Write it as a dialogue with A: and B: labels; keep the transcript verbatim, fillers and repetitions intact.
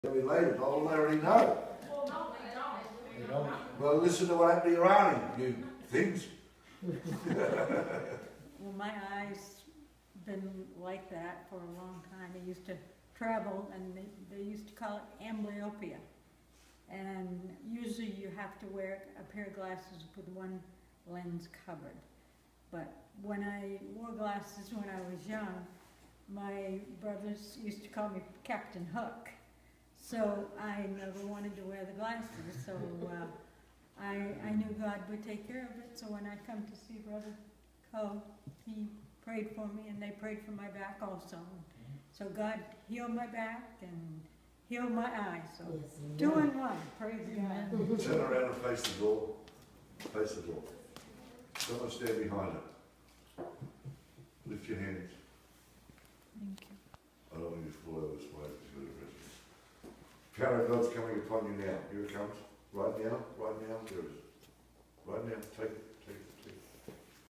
A: Related, oh, they already know.
B: Well, no, they don't.
C: They don't.
A: Well, listen to what happened to your auntie, you things.
D: Well, my eyes been like that for a long time. I used to travel, and they, they used to call it amblyopia. And usually you have to wear a pair of glasses with one lens covered. But when I wore glasses when I was young, my brothers used to call me Captain Hook. So I never wanted to wear the glasses, so uh, I, I knew God would take care of it. So when I come to see Brother Coe, he prayed for me, and they prayed for my back also. So God healed my back and healed my eyes. So
E: Yes,
D: two in one, praise God.
A: Turn around and face the door. Face the door. Someone stand behind it. Lift your hands.
D: Thank you.
A: I don't want you to fall over this way because you're the rest. Power of God's coming upon you now. Here it comes. Right now, right now, there it is. Right now, take it, take it.